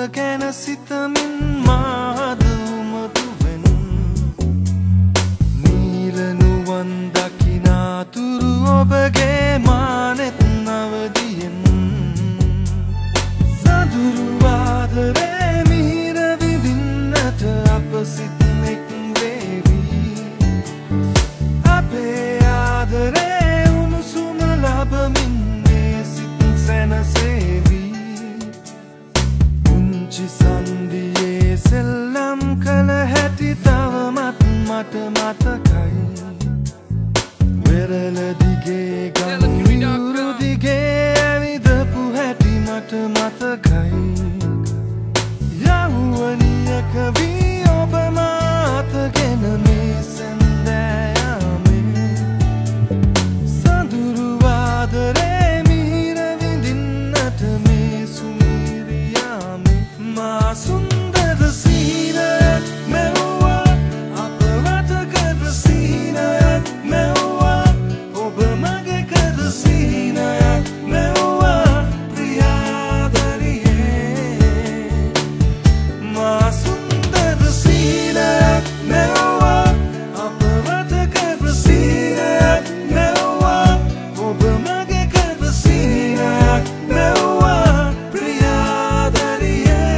ගැන සිතමින් මාද උමතුවෙන් නීල නුවන් දකිනාතුරු ඔබගේ මානෙත් නවදියෙන් සඳුරු ආදරේ මිහිර විඳින්නට අප සිතෙක් වේවි අපේ ආදරේ උණුසුම ලබමින් මේ සිත සැනසේවි පුංචි සන්දියේ සෙල්ලම් කළ හැටි තවමත් මට මතකයි වෙරළ දිගේ ගම්මියුරු දිගේ ඇවිදපු හැටි මට මතකයි යෞවනියක වී ඔබ මාතගෙන මේ සැන්දෑයාමේ සඳුරු ආදරේ මිහිර විඳින්නට මේ සුමිරියාමේ මා සුන්දර සීනයක් මෙව්වා අප වටකර සීනයක් මෙව්වා ඔබ මගේ කර සීනයක් මෙව්වා ප්‍රියාදරියේ මා සුන්දර සීනයක් මෙව්වා අප වටකර සීනයක් මෙව්වා ඔබ මගේ කර සීනයක් මෙව්වා ප්‍රියාදරියේ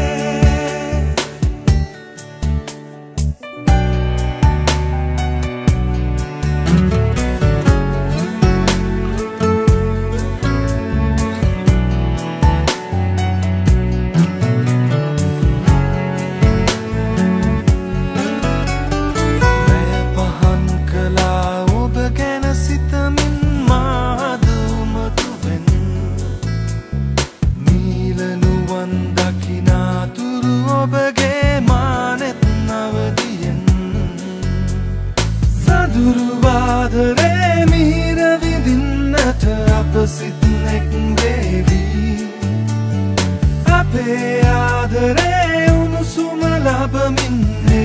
පහන් කලා ඔබ ගැන සිතමින් මාද උමතුවෙන් නීල නුවන් දකිනාතුරු ඔබගේ මානෙත් නවදියෙන් සඳුරු ආදරේ මිහිර විඳින්නට අප සිතෙක් වේවි අපේ ආදරේ උණුසුම ලබමින්